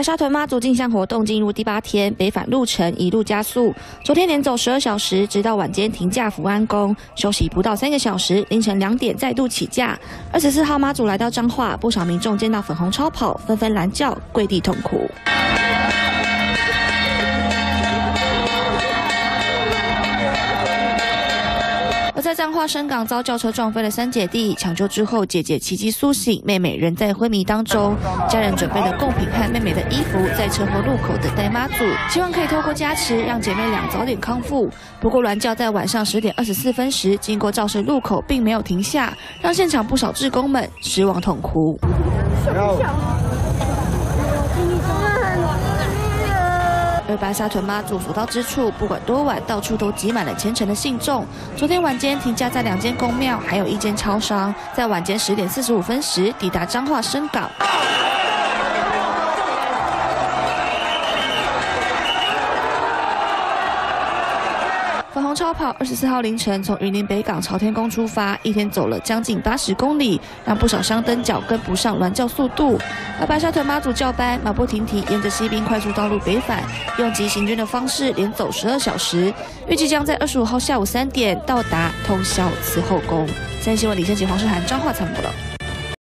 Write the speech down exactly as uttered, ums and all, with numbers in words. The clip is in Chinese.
白沙屯妈祖进香活动进入第八天，北返路程一路加速。昨天连走十二小时，直到晚间停驾福安宫，休息不到三个小时，凌晨两点再度起驾。二十四号妈祖来到彰化，不少民众见到粉红超跑，纷纷拦轿跪地痛哭。 而在彰化深港遭轿车撞飞的三姐弟，抢救之后，姐姐奇迹苏醒，妹妹仍在昏迷当中。家人准备了贡品和妹妹的衣服，在车祸路口等待妈祖，希望可以透过加持，让姐妹俩早点康复。不过銮轿在晚上十点二十四分时经过肇事路口，并没有停下，让现场不少志工们失望痛哭。 而白沙屯妈祖所到之处，不管多晚，到处都挤满了虔诚的信众。昨天晚间停驾在两间宫庙，还有一间超商，在晚间十点四十五分时抵达彰化深港。 粉红超跑二十四号凌晨从云林北港朝天宫出发，一天走了将近八十公里，让不少香灯脚跟不上銮轿速度。而白沙屯妈祖轿班马不停蹄，沿着西滨快速道路北返，用急行军的方式连走十二小时，预计将在二十五号下午三点到达通霄慈后宫。三立新闻李先杰、黄世涵彰化采访报道。